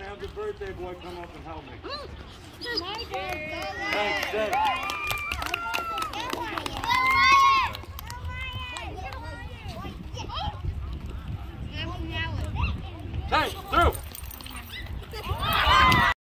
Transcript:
have the birthday boy come up and help me. Thanks, Thanks. Hey, through!